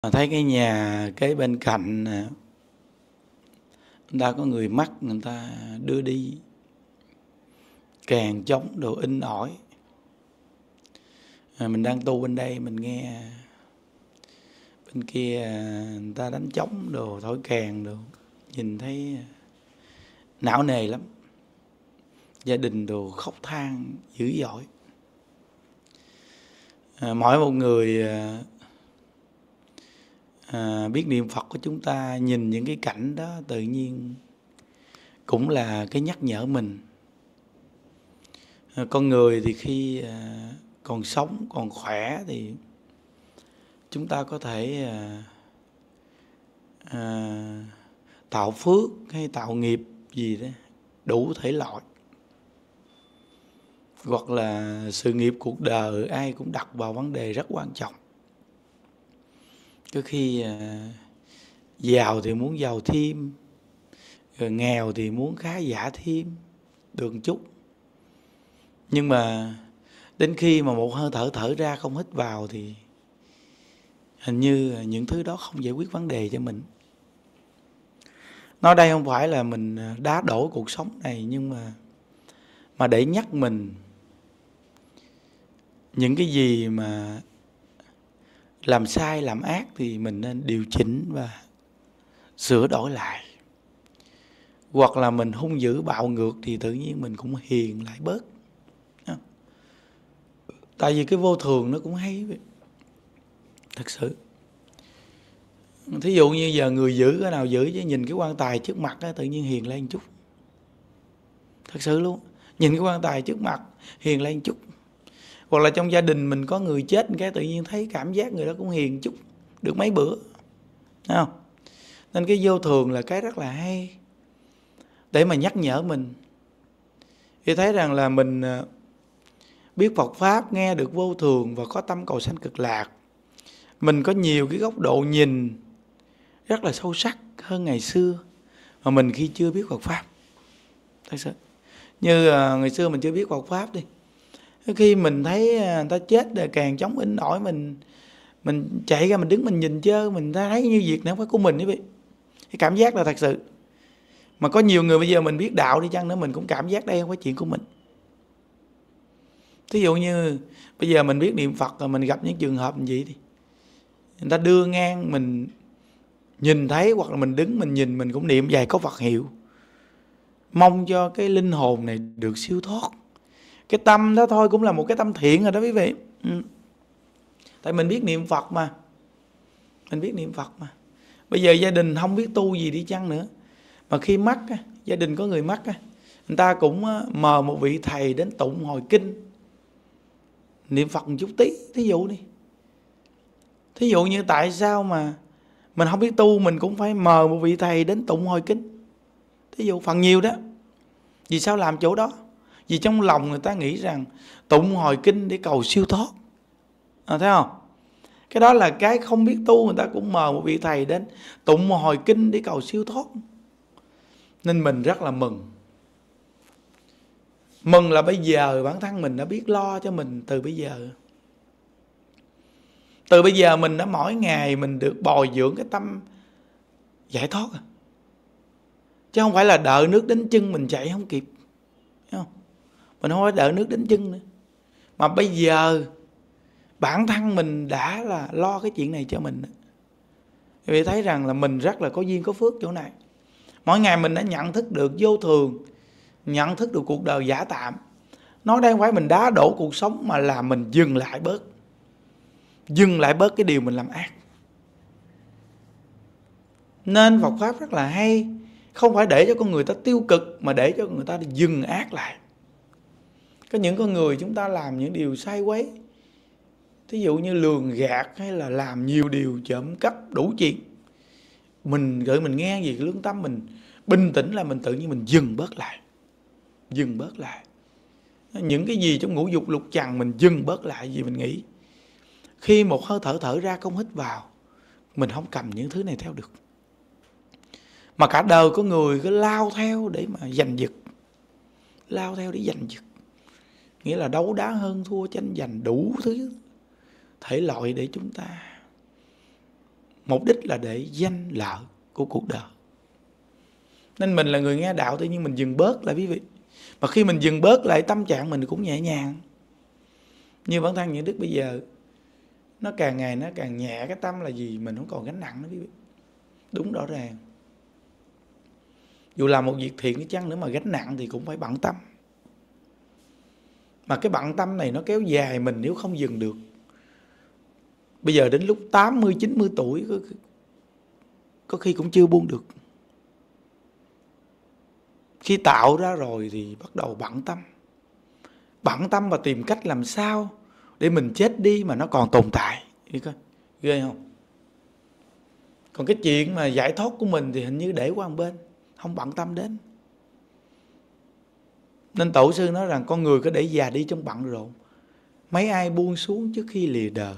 Thấy cái nhà kế bên cạnh người ta có người mắc, người ta đưa đi kèn trống đồ in ỏi. Mình đang tu bên đây, mình nghe bên kia người ta đánh trống đồ, thổi kèn đồ, nhìn thấy não nề lắm. Gia đình đồ khóc than dữ dội. Mỗi một người biết niệm Phật của chúng ta nhìn những cái cảnh đó tự nhiên cũng là cái nhắc nhở mình. Con người thì khi còn sống, còn khỏe thì chúng ta có thể tạo phước hay tạo nghiệp gì đó đủ thể loại. Hoặc là sự nghiệp cuộc đời ai cũng đặt vào vấn đề rất quan trọng. Có khi giàu thì muốn giàu thêm, rồi nghèo thì muốn khá giả thêm được chút. Nhưng mà đến khi mà một hơi thở thở ra không hít vào thì hình như những thứ đó không giải quyết vấn đề cho mình. Nói đây không phải là mình đá đổ cuộc sống này, nhưng mà để nhắc mình những cái gì mà làm sai, làm ác thì mình nên điều chỉnh và sửa đổi lại. Hoặc là mình hung dữ bạo ngược thì tự nhiên mình cũng hiền lại bớt. Tại vì cái vô thường nó cũng hay vậy. Thật sự. Thí dụ như giờ người giữ cái nào giữ, chứ nhìn cái quan tài trước mặt đó, tự nhiên hiền lên chút. Thật sự luôn. Nhìn cái quan tài trước mặt hiền lên chút. Hoặc là trong gia đình mình có người chết, cái tự nhiên thấy cảm giác người đó cũng hiền chút, được mấy bữa. Thấy không? Nên cái vô thường là cái rất là hay để mà nhắc nhở mình. Thì thấy rằng là mình biết Phật Pháp, nghe được vô thường và có tâm cầu sanh cực lạc. Mình có nhiều cái góc độ nhìn rất là sâu sắc hơn ngày xưa mà mình khi chưa biết Phật Pháp. Thật sự. Như ngày xưa mình chưa biết Phật Pháp đi. Khi mình thấy người ta chết rồi càng chống in ỏi, mình chạy ra mình đứng mình nhìn chơ, mình thấy như việc này không phải của mình. Cái cảm giác là thật sự. Mà có nhiều người bây giờ mình biết đạo đi chăng nữa, mình cũng cảm giác đây không phải chuyện của mình. Thí dụ như bây giờ mình biết niệm Phật rồi mình gặp những trường hợp như vậy thì người ta đưa ngang mình nhìn thấy, hoặc là mình đứng mình nhìn mình cũng niệm vài câu Phật hiệu, mong cho cái linh hồn này được siêu thoát. Cái tâm đó thôi cũng là một cái tâm thiện rồi đó quý vị. Tại mình biết niệm Phật mà. Mình biết niệm Phật mà. Bây giờ gia đình không biết tu gì đi chăng nữa, mà khi mắc, gia đình có người mắc, người ta cũng mời một vị thầy đến tụng hồi kinh, niệm Phật một chút tí. Thí dụ đi. Thí dụ như tại sao mà mình không biết tu, mình cũng phải mời một vị thầy đến tụng hồi kinh. Thí dụ phần nhiều đó. Vì sao làm chỗ đó? Vì trong lòng người ta nghĩ rằng tụng hồi kinh để cầu siêu thoát. Thấy không? Cái đó là cái không biết tu, người ta cũng mời một vị thầy đến tụng hồi kinh để cầu siêu thoát. Nên mình rất là mừng. Mừng là bây giờ bản thân mình đã biết lo cho mình từ bây giờ. Từ bây giờ mình đã mỗi ngày mình được bồi dưỡng cái tâm giải thoát. Chứ không phải là đợi nước đến chân mình chạy không kịp. Thấy không? Mình không phải đợi nước đến chân nữa. Mà bây giờ bản thân mình đã là lo cái chuyện này cho mình. Vì thấy rằng là mình rất là có duyên có phước chỗ này. Mỗi ngày mình đã nhận thức được vô thường, nhận thức được cuộc đời giả tạm. Nói đây không phải mình đá đổ cuộc sống, mà là mình dừng lại bớt. Dừng lại bớt cái điều mình làm ác. Nên Phật Pháp rất là hay. Không phải để cho con người ta tiêu cực, mà để cho người ta dừng ác lại. Có những con người chúng ta làm những điều sai quấy, thí dụ như lường gạt hay là làm nhiều điều trộm cắp đủ chuyện. Mình gửi mình nghe gì cái lương tâm mình bình tĩnh là mình tự nhiên mình dừng bớt lại. Dừng bớt lại. Những cái gì trong ngũ dục lục trần mình dừng bớt lại. Vì mình nghĩ khi một hơi thở thở ra không hít vào, mình không cầm những thứ này theo được. Mà cả đời có người cứ lao theo để mà giành giật. Lao theo để giành giật. Nghĩa là đấu đá hơn thua tranh giành đủ thứ thể loại để chúng ta Mục đích là để danh lợi của cuộc đời. Nên mình là người nghe đạo, tự nhiên mình dừng bớt lại quý vị. Mà khi mình dừng bớt lại, tâm trạng mình cũng nhẹ nhàng. Như bản thân những đức bây giờ, nó càng ngày nó càng nhẹ cái tâm là gì? Mình không còn gánh nặng nữa quý vị. Đúng rõ ràng. Dù làm một việc thiện đi chăng nữa mà gánh nặng thì cũng phải bận tâm. Mà cái bận tâm này nó kéo dài mình nếu không dừng được. Bây giờ đến lúc 80, 90 tuổi có khi cũng chưa buông được. Khi tạo ra rồi thì bắt đầu bận tâm. Bận tâm và tìm cách làm sao để mình chết đi mà nó còn tồn tại. Ghê không? Còn cái chuyện mà giải thoát của mình thì hình như để qua một bên, không bận tâm đến. Nên tổ sư nói rằng con người có để già đi trong bận rộn. Mấy ai buông xuống trước khi lìa đời.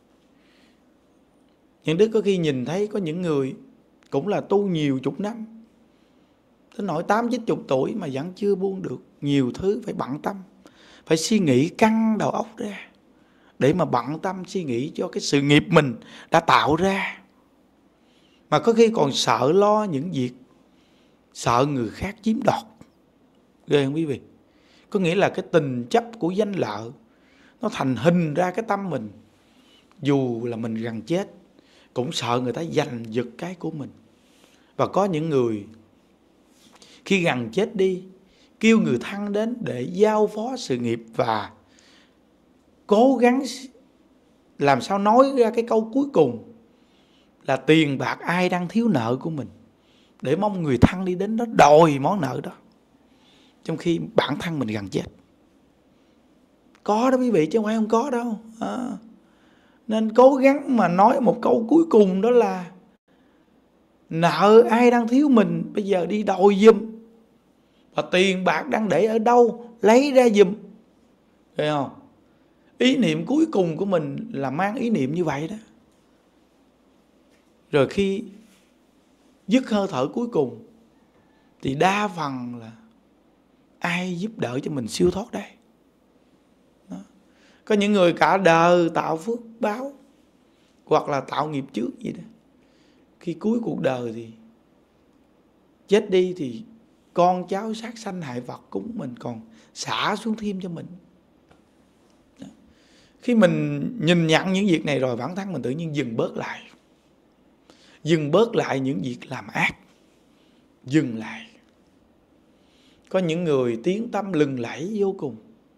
Những đứa có khi nhìn thấy có những người cũng là tu nhiều chục năm, tới nỗi 80-90 tuổi mà vẫn chưa buông được. Nhiều thứ phải bận tâm, phải suy nghĩ căng đầu óc ra để mà bận tâm suy nghĩ cho cái sự nghiệp mình đã tạo ra. Mà có khi còn sợ lo những việc, sợ người khác chiếm đoạt. Ghê không quý vị? Có nghĩa là cái tình chấp của danh lợi nó thành hình ra cái tâm mình. Dù là mình gần chết cũng sợ người ta giành giật cái của mình. Và có những người khi gần chết đi kêu người thân đến để giao phó sự nghiệp và cố gắng làm sao nói ra cái câu cuối cùng là tiền bạc ai đang thiếu nợ của mình, để mong người thân đi đến đó đòi món nợ đó, trong khi bản thân mình gần chết. Có đó quý vị, chứ không phải không có đâu. Nên cố gắng mà nói một câu cuối cùng, đó là nợ ai đang thiếu mình bây giờ đi đòi giùm, và tiền bạc đang để ở đâu lấy ra giùm. Thấy không? Ý niệm cuối cùng của mình là mang ý niệm như vậy đó. Rồi khi dứt hơi thở cuối cùng thì đa phần là ai giúp đỡ cho mình siêu thoát đây? Đó. Có những người cả đời tạo phước báo hoặc là tạo nghiệp trước gì đó, khi cuối cuộc đời thì chết đi thì con cháu sát sanh hại vật cúng mình còn xả xuống thêm cho mình. Đó. Khi mình nhìn nhận những việc này rồi, bản thân mình tự nhiên dừng bớt lại. Dừng bớt lại những việc làm ác. Dừng lại. Có những người tiếng tâm lừng lẫy vô cùng.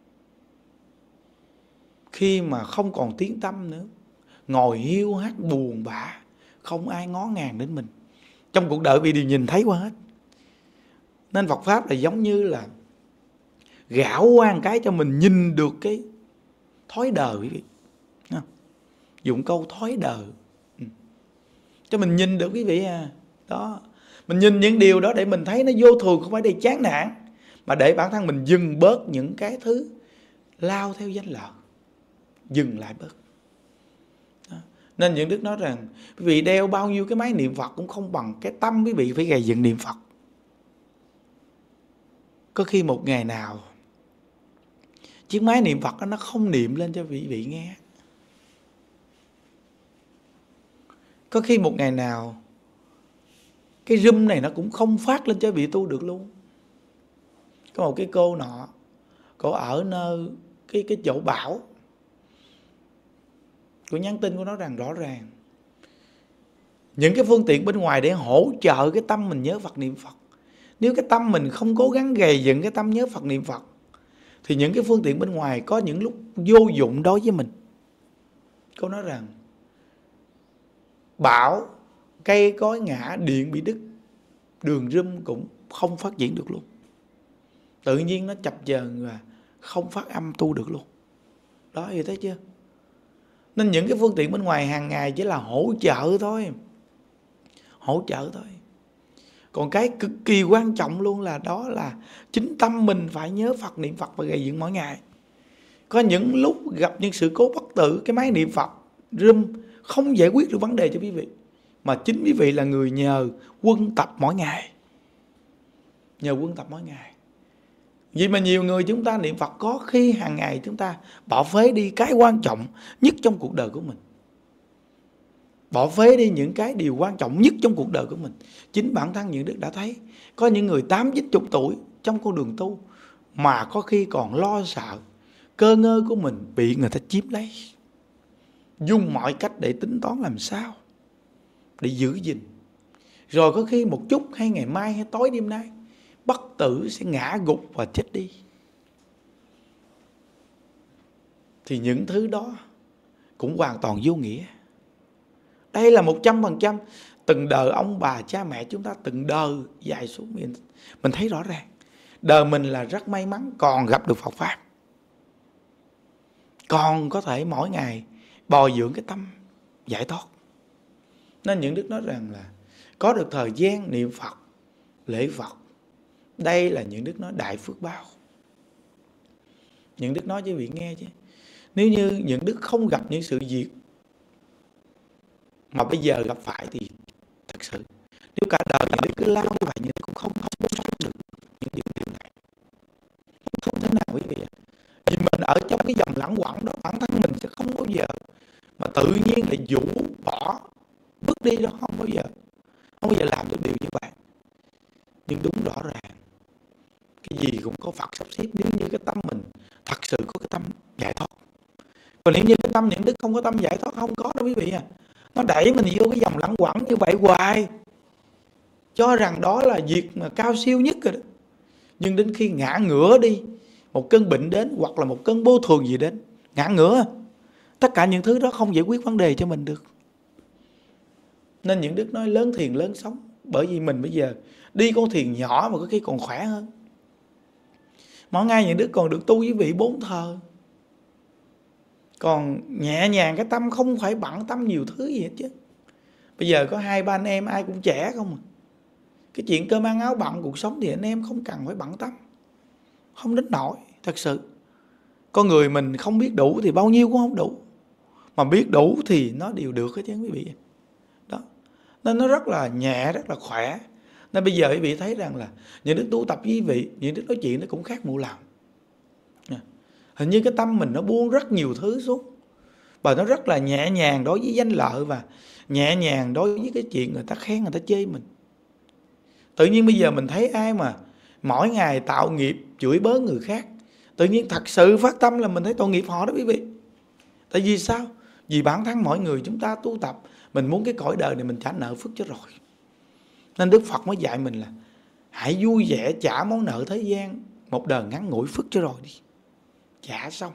Khi mà không còn tiếng tâm nữa, ngồi hiu hắt buồn bã, không ai ngó ngàng đến mình. Trong cuộc đời vì đều nhìn thấy qua hết. Nên Phật Pháp là giống như là gạo qua một cái cho mình nhìn được cái thói đời quý vị. Dùng câu thói đời cho mình nhìn được quý vị à. Đó. Mình nhìn những điều đó để mình thấy nó vô thường, không phải để chán nản, mà để bản thân mình dừng bớt những cái thứ lao theo danh lợi. Dừng lại bớt. Đó. Nên những đức nói rằng quý vị đeo bao nhiêu cái máy niệm Phật cũng không bằng cái tâm quý vị phải gầy dựng niệm Phật. Có khi một ngày nào chiếc máy niệm Phật đó nó không niệm lên cho quý vị nghe. Có khi một ngày nào cái room này nó cũng không phát lên cho quý vị tu được luôn. Có một cái cô nọ, cô ở nơi cái chỗ bão, cô nhắn tin của nó rằng rõ ràng những cái phương tiện bên ngoài để hỗ trợ cái tâm mình nhớ Phật niệm Phật. Nếu cái tâm mình không cố gắng gầy dựng cái tâm nhớ Phật niệm Phật thì những cái phương tiện bên ngoài có những lúc vô dụng đối với mình. Cô nói rằng bão, cây cối ngã, điện bị đứt, đường room cũng không phát triển được luôn. Tự nhiên nó chập chờn và không phát âm tu được luôn. Đó, hiểu thấy chưa? Nên những cái phương tiện bên ngoài hàng ngày chỉ là hỗ trợ thôi. Hỗ trợ thôi. Còn cái cực kỳ quan trọng luôn là đó là chính tâm mình phải nhớ Phật, niệm Phật và gầy dựng mỗi ngày. Có những lúc gặp những sự cố bất tử, cái máy niệm Phật room không giải quyết được vấn đề cho quý vị, mà chính quý vị là người nhờ quân tập mỗi ngày. Nhờ quân tập mỗi ngày. Vì mà nhiều người chúng ta niệm Phật có khi hàng ngày chúng ta bỏ phế đi cái quan trọng nhất trong cuộc đời của mình. bỏ phế đi những cái điều quan trọng nhất trong cuộc đời của mình. Chính bản thân những đức đã thấy có những người 80-90 tuổi trong con đường tu mà có khi còn lo sợ cơ ngơi của mình bị người ta chiếm lấy, dùng mọi cách để tính toán làm sao để giữ gìn. Rồi có khi một chút hay ngày mai hay tối đêm nay bất tử sẽ ngã gục và chết đi. Thì những thứ đó cũng hoàn toàn vô nghĩa. Đây là 100%. Từng đời ông bà cha mẹ chúng ta từng đời dài xuống, mình thấy rõ ràng đời mình là rất may mắn còn gặp được Phật Pháp, còn có thể mỗi ngày bồi dưỡng cái tâm giải thoát. Nên những đức nói rằng là có được thời gian niệm Phật, lễ Phật, đây là những đức nói đại phước báo. Những đức nói cho quý vị nghe chứ, nếu như những đức không gặp những sự việc mà bây giờ gặp phải thì thật sự nếu cả đời những đức cứ lao như vậy, những đức cũng không sống được những điều này, không thể nào quý vị. Vì mình ở trong cái dòng lẳng quẩn đó, bản thân mình sẽ không bao giờ mà tự nhiên lại vũ bỏ bước đi đó, không bao giờ làm được điều như vậy. Nhưng đúng rõ ràng cái gì cũng có Phật sắp xếp, nếu như cái tâm mình thật sự có cái tâm giải thoát. Còn nếu như cái tâm những đức không có tâm giải thoát, không có đâu quý vị à. Nó đẩy mình vô cái dòng lẳng quẩn như vậy hoài, cho rằng đó là việc mà cao siêu nhất rồi đó. Nhưng đến khi ngã ngửa đi, một cơn bệnh đến hoặc là một cơn vô thường gì đến, ngã ngửa, tất cả những thứ đó không giải quyết vấn đề cho mình được. Nên những đức nói lớn thiền lớn sống. Bởi vì mình bây giờ đi con thuyền nhỏ mà có khi còn khỏe hơn. Mỗi ngày những đức còn được tu với vị 4 thờ, còn nhẹ nhàng cái tâm, không phải bận tâm nhiều thứ gì hết chứ. Bây giờ có 2-3 anh em ai cũng trẻ không à. Cái chuyện cơm ăn áo bận cuộc sống thì anh em không cần phải bận tâm, không đến nỗi. Thật sự con người mình không biết đủ thì bao nhiêu cũng không đủ, mà biết đủ thì nó đều được hết chứ quý vị. Đó, nên nó rất là nhẹ, rất là khỏe. Nên bây giờ quý vị thấy rằng là những đức tu tập với quý vị, những đức nói chuyện nó cũng khác mụ làm. Hình như cái tâm mình nó buông rất nhiều thứ xuống, và nó rất là nhẹ nhàng đối với danh lợi, và nhẹ nhàng đối với cái chuyện người ta khen, người ta chê mình. Tự nhiên bây giờ mình thấy ai mà mỗi ngày tạo nghiệp chửi bới người khác, tự nhiên thật sự phát tâm là mình thấy tội nghiệp họ đó quý vị. Tại vì sao? Vì bản thân mỗi người chúng ta tu tập, mình muốn cái cõi đời này mình trả nợ phước cho rồi. Nên Đức Phật mới dạy mình là hãy vui vẻ trả món nợ thế gian, một đời ngắn ngủi phước cho rồi đi. Trả xong,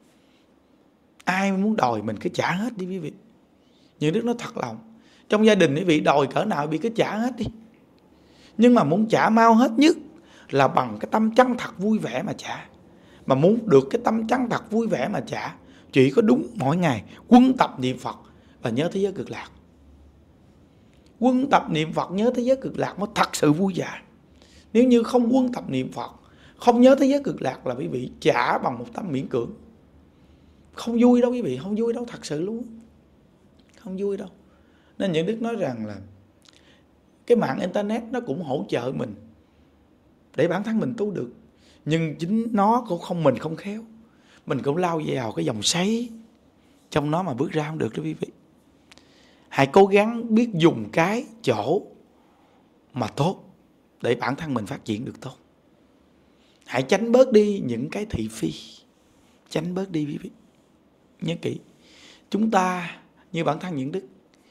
ai muốn đòi mình cứ trả hết đi quý vị. Những đức nói thật lòng, trong gia đình quý vị đòi cỡ nào bị cứ trả hết đi. Nhưng mà muốn trả mau hết nhất là bằng cái tâm chân thật vui vẻ mà trả. Mà muốn được cái tâm chân thật vui vẻ mà trả, chỉ có đúng mỗi ngày quân tập niệm Phật và nhớ thế giới cực lạc. Quân tập niệm Phật nhớ thế giới cực lạc mới thật sự vui vẻ. Nếu như không quân tập niệm Phật, không nhớ thế giới cực lạc là quý vị trả bằng một tâm miễn cưỡng. Không vui đâu quý vị, không vui đâu, thật sự luôn. Không vui đâu. Nên những đức nói rằng là cái mạng internet nó cũng hỗ trợ mình để bản thân mình tu được. Nhưng chính nó cũng không, mình không khéo, mình cũng lao vào cái dòng xoáy trong nó mà bước ra không được đó quý vị. Hãy cố gắng biết dùng cái chỗ mà tốt để bản thân mình phát triển được tốt. Hãy tránh bớt đi những cái thị phi. Tránh bớt đi quý vị. Nhớ kỹ, chúng ta như bản thân những đức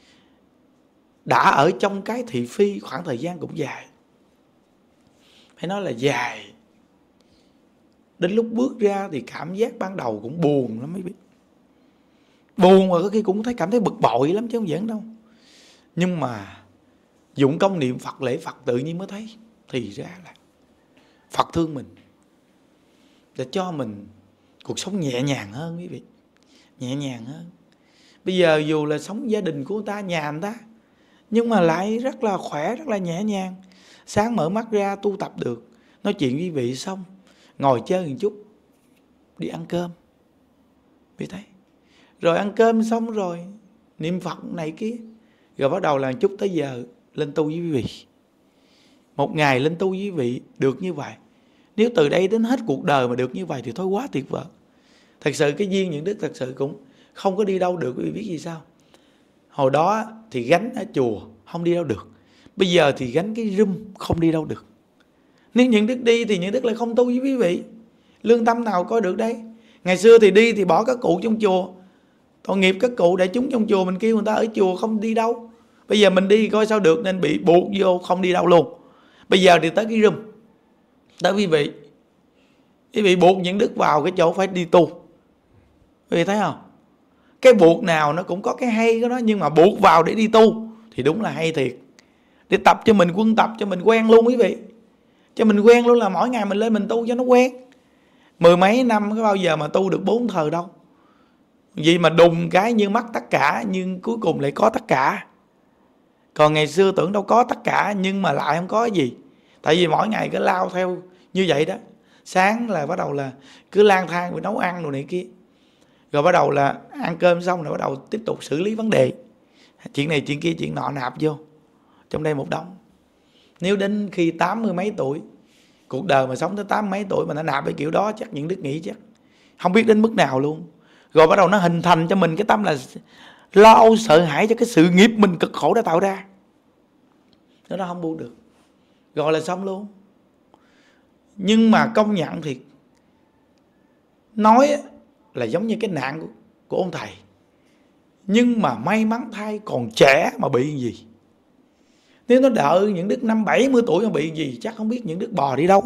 đã ở trong cái thị phi khoảng thời gian cũng dài. Phải nói là dài. Đến lúc bước ra thì cảm giác ban đầu cũng buồn lắm quý vị. Buồn và có khi cũng cảm thấy bực bội lắm chứ không giỡn đâu. Nhưng mà dụng công niệm Phật, lễ Phật tự nhiên mới thấy thì ra là Phật thương mình, để cho mình cuộc sống nhẹ nhàng hơn quý vị. Nhẹ nhàng hơn. Bây giờ dù là sống gia đình của người ta, nhà người ta, nhưng mà lại rất là khỏe, rất là nhẹ nhàng. Sáng mở mắt ra tu tập được, nói chuyện với quý vị xong, ngồi chơi một chút, đi ăn cơm. Quý thấy. Rồi ăn cơm xong rồi, niệm Phật này kia. Rồi bắt đầu là chút tới giờ lên tu với quý vị. Một ngày lên tu với quý vị được như vậy. Nếu từ đây đến hết cuộc đời mà được như vậy thì thôi quá tuyệt vời. Thật sự cái duyên những đức thật sự cũng không có đi đâu được quý vị biết gì sao. Hồi đó thì gánh ở chùa không đi đâu được, bây giờ thì gánh cái room không đi đâu được. Nếu những đức đi thì những đức lại không tu với quý vị, lương tâm nào coi được đây. Ngày xưa thì đi thì bỏ các cụ trong chùa, tội nghiệp các cụ đại chúng trong chùa, mình kêu người ta ở chùa không đi đâu. Bây giờ mình đi coi sao được, nên bị buộc vô không đi đâu luôn. Bây giờ thì tới cái room, tới quý vị buộc những đức vào cái chỗ phải đi tu. Quý vị thấy không? Cái buộc nào nó cũng có cái hay của nó, nhưng mà buộc vào để đi tu thì đúng là hay thiệt. Để tập cho mình, quân tập cho mình quen luôn quý vị. Cho mình quen luôn là mỗi ngày mình lên mình tu cho nó quen. 10 mấy năm có bao giờ mà tu được 4 thời đâu. Vì mà đùng cái như mất tất cả, nhưng cuối cùng lại có tất cả. Còn ngày xưa tưởng đâu có tất cả, nhưng mà lại không có gì. Tại vì mỗi ngày cứ lao theo như vậy đó. Sáng là bắt đầu là cứ lang thang với nấu ăn đồ này kia, rồi bắt đầu là ăn cơm xong rồi bắt đầu tiếp tục xử lý vấn đề, chuyện này chuyện kia chuyện nọ nạp vô trong đây một đống. Nếu đến khi 80 mấy tuổi, cuộc đời mà sống tới 80 mấy tuổi mà nó nạp cái kiểu đó, chắc những đức nghĩ chắc không biết đến mức nào luôn. Rồi bắt đầu nó hình thành cho mình cái tâm là lo âu sợ hãi cho cái sự nghiệp mình cực khổ đã tạo ra. Nó không buông được, rồi là xong luôn. Nhưng mà công nhận thiệt, nói là giống như cái nạn của ông thầy, nhưng mà may mắn thay còn trẻ mà bị gì. Nếu nó đợi những đức 50-70 tuổi mà bị gì, chắc không biết những đức bò đi đâu.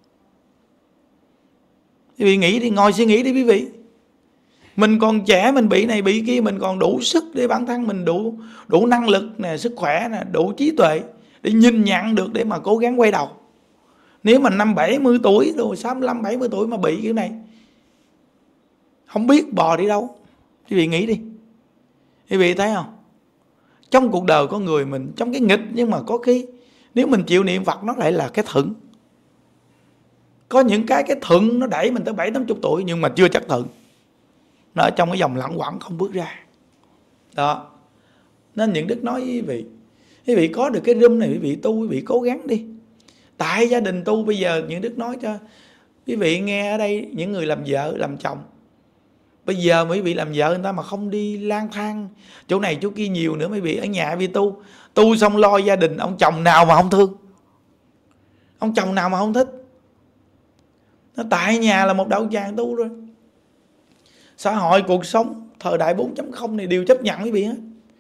Quý vị nghĩ đi, ngồi suy nghĩ đi quý vị. Mình còn trẻ, mình bị này bị kia, mình còn đủ sức để bản thân mình đủ năng lực nè, sức khỏe nè, đủ trí tuệ để nhìn nhận được, để mà cố gắng quay đầu. Nếu mà 50-70 tuổi rồi, 65-70 tuổi mà bị cái này, không biết bò đi đâu. Quý vị nghĩ đi. Quý vị thấy không? Trong cuộc đời con người mình, trong cái nghịch, nhưng mà có khi nếu mình chịu niệm Phật, nó lại là cái thuận. Có những cái thuận nó đẩy mình tới 70-80 tuổi, nhưng mà chưa chắc thuận. Nó ở trong cái vòng lẳng quẩn không bước ra. Đó. Nên những đức nói với quý vị có được cái room này, quý vị tu, quý vị cố gắng đi. Tại gia đình tu bây giờ những đức nói cho quý vị nghe ở đây, những người làm vợ, làm chồng, bây giờ mấy vị làm vợ người ta mà không đi lang thang chỗ này chỗ kia nhiều nữa, mấy vị ở nhà vì tu xong lo gia đình, ông chồng nào mà không thương, ông chồng nào mà không thích. Nó tại nhà là một đạo tràng tu rồi. Xã hội cuộc sống thời đại 4.0 này đều chấp nhận quý vị hết.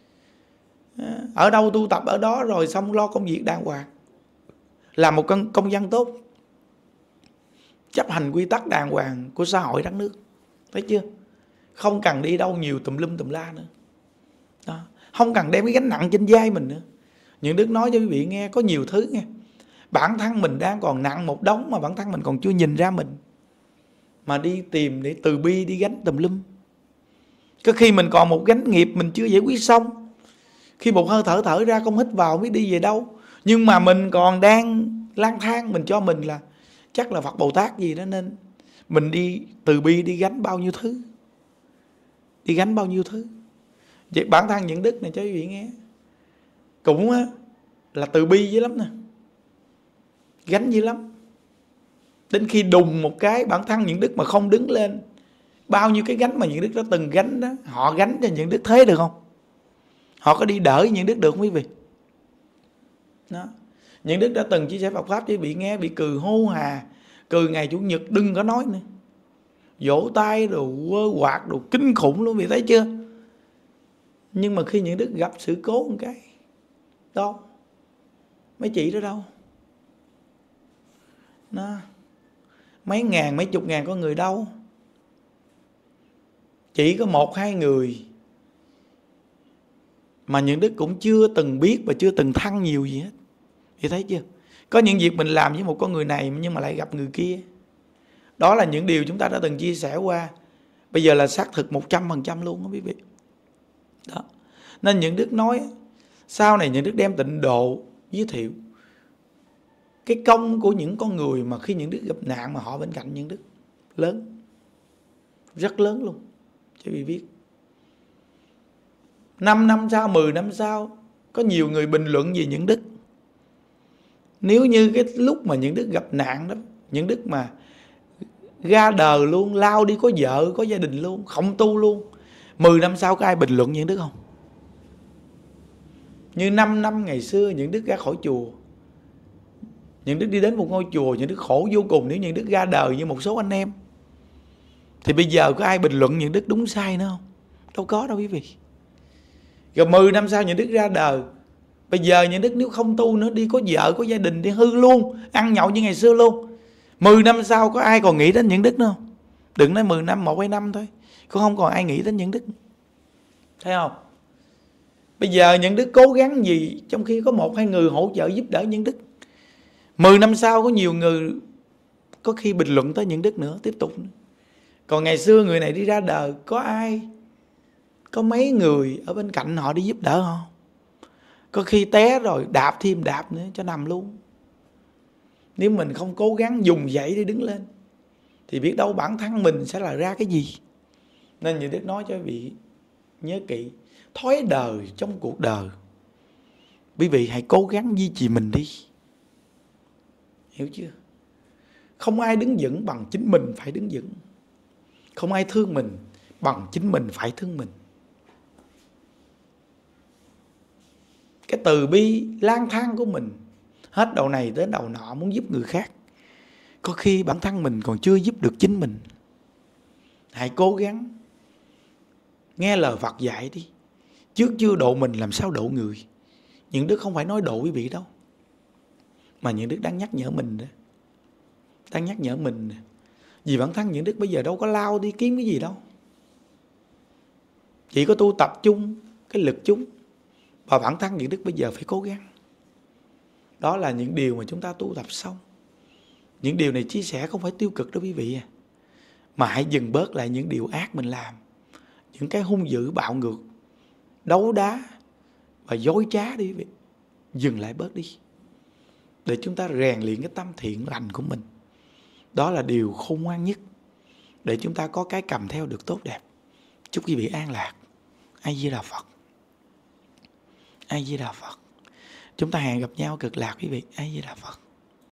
Ở đâu tu tập ở đó, rồi xong lo công việc đàng hoàng, làm một công dân tốt, chấp hành quy tắc đàng hoàng của xã hội đất nước. Thấy chưa? Không cần đi đâu nhiều tùm lum tùm la nữa. Đó. Không cần đem cái gánh nặng trên vai mình nữa. Những đức nói cho quý vị nghe, có nhiều thứ nghe. Bản thân mình đang còn nặng một đống mà bản thân mình còn chưa nhìn ra mình, mà đi tìm để từ bi đi gánh tùm lum. Có khi mình còn một gánh nghiệp mình chưa giải quyết xong. Khi một hơi thở thở ra không hít vào biết đi về đâu, nhưng mà mình còn đang lang thang, mình cho mình là chắc là Phật Bồ Tát gì đó, nên mình đi từ bi đi gánh bao nhiêu thứ. Đi gánh bao nhiêu thứ. Vậy bản thân những đức này cho quý vị nghe, cũng là từ bi dữ lắm nè, gánh dữ lắm. Đến khi đùng một cái bản thân những đức mà không đứng lên, bao nhiêu cái gánh mà những đức đã từng gánh đó, họ gánh cho những đức thế được không? Họ có đi đỡ những đức được không quý vị? Đó. Những đức đã từng chia sẻ Phật Pháp cho quý vị nghe, bị cười hô hà, cười ngày Chủ nhật đừng có nói nữa, vỗ tay rồi quơ quạt rồi kinh khủng luôn, vị thấy chưa? Nhưng mà khi những đức gặp sự cố một cái, đâu? Mấy chị đó đâu? Đó. Mấy ngàn, mấy chục ngàn con người đâu? Chỉ có 1-2 người mà những đức cũng chưa từng biết và chưa từng thăng nhiều gì hết. Thì thấy chưa? Có những việc mình làm với một con người này nhưng mà lại gặp người kia. Đó là những điều chúng ta đã từng chia sẻ qua. Bây giờ là xác thực 100% luôn đó quý vị. Đó. Nên những đức nói, sau này những đức đem tịnh độ giới thiệu cái công của những con người mà khi những đức gặp nạn mà họ bên cạnh những đức lớn, rất lớn luôn, cho quý vị biết. 5 năm sau, 10 năm sau, có nhiều người bình luận về những đức. Nếu như cái lúc mà những đức gặp nạn đó, những đức mà ra đời luôn, lao đi có vợ, có gia đình luôn, không tu luôn, 10 năm sau có ai bình luận những đức không? Như 5 năm ngày xưa những đức ra khỏi chùa, những đức đi đến một ngôi chùa, những đức khổ vô cùng nếu những đức ra đời như một số anh em. Thì bây giờ có ai bình luận những đức đúng sai nữa không? Đâu có đâu quý vị. Rồi 10 năm sau những đức ra đời, bây giờ những đức nếu không tu nữa, đi có vợ có gia đình đi hư luôn, ăn nhậu như ngày xưa luôn. 10 năm sau có ai còn nghĩ đến những đức nữa không? Đừng nói 10 năm, 1-2 năm thôi, cũng không còn ai nghĩ đến những đức. Thấy không? Bây giờ những đức cố gắng gì trong khi có 1-2 người hỗ trợ giúp đỡ những đức. 10 năm sau có nhiều người có khi bình luận tới những đức nữa, tiếp tục nữa. Còn ngày xưa người này đi ra đời, có ai, có mấy người ở bên cạnh họ đi giúp đỡ họ? Có khi té rồi đạp thêm đạp nữa cho nằm luôn. Nếu mình không cố gắng dùng dậy để đứng lên thì biết đâu bản thân mình sẽ là ra cái gì. Nên như đức nói cho quý vị nhớ kỹ, thói đời trong cuộc đời, quý vị hãy cố gắng duy trì mình đi. Hiểu chưa? Không ai đứng vững bằng chính mình phải đứng vững. Không ai thương mình bằng chính mình phải thương mình. Cái từ bi lang thang của mình, hết đầu này đến đầu nọ muốn giúp người khác, có khi bản thân mình còn chưa giúp được chính mình. Hãy cố gắng nghe lời Phật dạy đi. Trước chưa độ mình làm sao độ người. Những đức không phải nói độ quý vị đâu, mà những đức đang nhắc nhở mình đó. Đang nhắc nhở mình. Vì bản thân những đức bây giờ đâu có lao đi kiếm cái gì đâu. Chỉ có tu tập chung cái lực chúng. Và bản thân những đức bây giờ phải cố gắng. Đó là những điều mà chúng ta tu tập xong. Những điều này chia sẻ không phải tiêu cực đó quý vị à. Mà hãy dừng bớt lại những điều ác mình làm. Những cái hung dữ bạo ngược, đấu đá và dối trá đi quý vị. Dừng lại bớt đi. Để chúng ta rèn luyện cái tâm thiện lành của mình. Đó là điều khôn ngoan nhất. Để chúng ta có cái cầm theo được tốt đẹp. Chúc quý vị an lạc. A Di Đà Phật. A Di Đà Phật. Chúng ta hẹn gặp nhau cực lạc quý vị. A Di Đà Phật.